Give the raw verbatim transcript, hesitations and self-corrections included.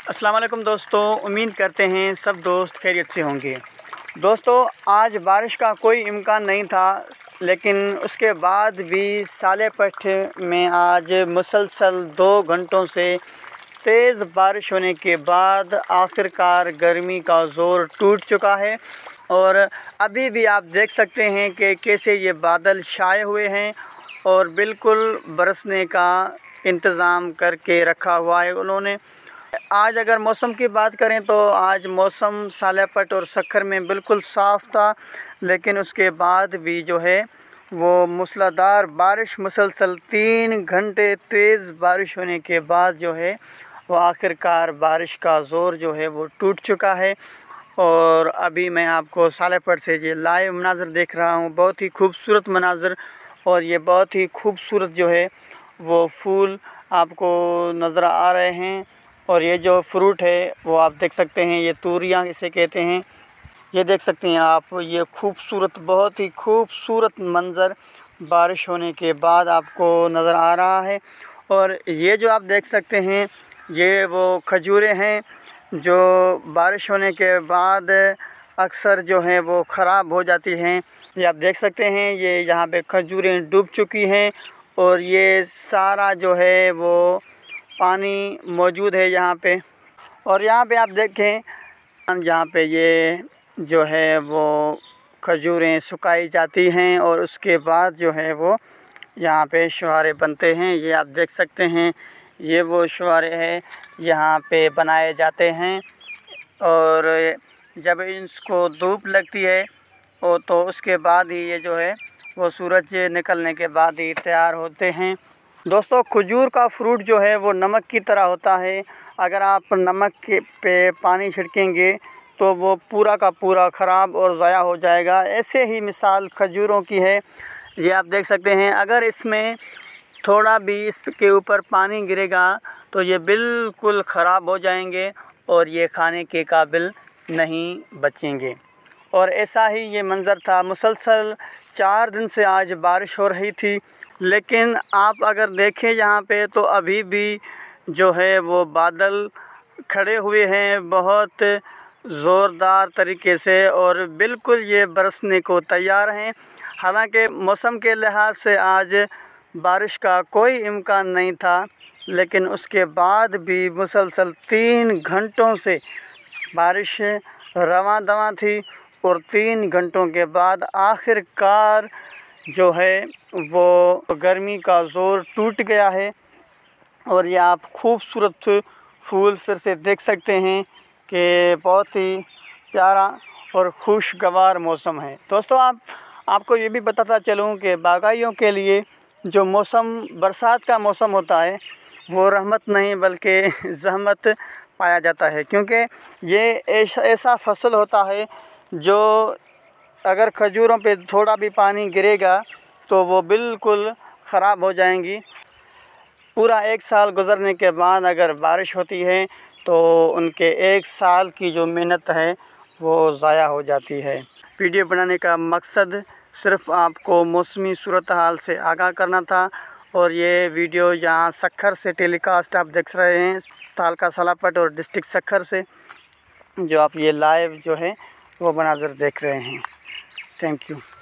अस्सलाम वालेकुम दोस्तों, उम्मीद करते हैं सब दोस्त खैरियत से होंगे। दोस्तों, आज बारिश का कोई इम्कान नहीं था, लेकिन उसके बाद भी सालेपठ में आज मुसलसल दो घंटों से तेज़ बारिश होने के बाद आखिरकार गर्मी का ज़ोर टूट चुका है। और अभी भी आप देख सकते हैं कि कैसे ये बादल छाए हुए हैं और बिल्कुल बरसने का इंतज़ाम करके रखा हुआ है उन्होंने। आज अगर मौसम की बात करें तो आज मौसम सालेपठ और सक्खर में बिल्कुल साफ़ था, लेकिन उसके बाद भी जो है वो मूसलाधार बारिश मुसलसल तीन घंटे तेज़ बारिश होने के बाद जो है वो आखिरकार बारिश का ज़ोर जो है वो टूट चुका है। और अभी मैं आपको सालेपठ से ये लाइव मनाज़र देख रहा हूँ, बहुत ही खूबसूरत मनाज़र। और ये बहुत ही खूबसूरत जो है वो फूल आपको नज़र आ रहे हैं। और ये जो फ्रूट है वो आप देख सकते हैं, ये तूरियाँ इसे कहते हैं। ये देख सकते हैं आप, ये खूबसूरत, बहुत ही खूबसूरत मंज़र बारिश होने के बाद आपको नज़र आ रहा है। और ये जो आप देख सकते हैं ये वो खजूरें हैं जो बारिश होने के बाद अक्सर जो हैं वो ख़राब हो जाती हैं। ये आप देख सकते हैं, ये यहाँ पे खजूरें डूब चुकी हैं और ये सारा जो है वो पानी मौजूद है यहाँ पे। और यहाँ पे आप देखें, यहाँ पे ये जो है वो खजूरें सुखाई जाती हैं और उसके बाद जो है वो यहाँ पे शुहारे बनते हैं। ये आप देख सकते हैं, ये वो शुहारे हैं यहाँ पे बनाए जाते हैं। और जब इसको धूप लगती है और तो उसके बाद ही ये जो है वो सूरज निकलने के बाद ही तैयार होते हैं। दोस्तों, खजूर का फ्रूट जो है वो नमक की तरह होता है। अगर आप नमक के पे पानी छिड़केंगे तो वो पूरा का पूरा ख़राब और ज़ाया हो जाएगा। ऐसे ही मिसाल खजूरों की है। ये आप देख सकते हैं, अगर इसमें थोड़ा भी इसके ऊपर पानी गिरेगा तो ये बिल्कुल ख़राब हो जाएंगे और ये खाने के काबिल नहीं बचेंगे। और ऐसा ही ये मंज़र था, मुसलसल चार दिन से आज बारिश हो रही थी। लेकिन आप अगर देखें यहाँ पे तो अभी भी जो है वो बादल खड़े हुए हैं बहुत ज़ोरदार तरीके से और बिल्कुल ये बरसने को तैयार हैं। हालांकि मौसम के लिहाज से आज बारिश का कोई इम्कान नहीं था, लेकिन उसके बाद भी मुसलसल तीन घंटों से बारिश रवां दवां थी। और तीन घंटों के बाद आखिरकार जो है वो गर्मी का ज़ोर टूट गया है। और ये आप खूबसूरत फूल फिर से देख सकते हैं कि बहुत ही प्यारा और खुशगवार मौसम है। दोस्तों, आप आपको ये भी बताता चलूँ कि बागाइयों के लिए जो मौसम बरसात का मौसम होता है वो रहमत नहीं बल्कि ज़हमत पाया जाता है, क्योंकि ये ऐसा ऐसा फसल होता है जो अगर खजूरों पे थोड़ा भी पानी गिरेगा तो वो बिल्कुल ख़राब हो जाएंगी। पूरा एक साल गुज़रने के बाद अगर बारिश होती है तो उनके एक साल की जो मेहनत है वो ज़ाया हो जाती है। वीडियो बनाने का मकसद सिर्फ़ आपको मौसमी सूरत हाल से आगाह करना था। और ये वीडियो यहाँ सक्खर से टेलीकास्ट आप देख रहे हैं, तालका सालापट और डिस्ट्रिक्ट सक्खर से जो आप ये लाइव जो है वो मनाज़र देख रहे हैं। Thank you.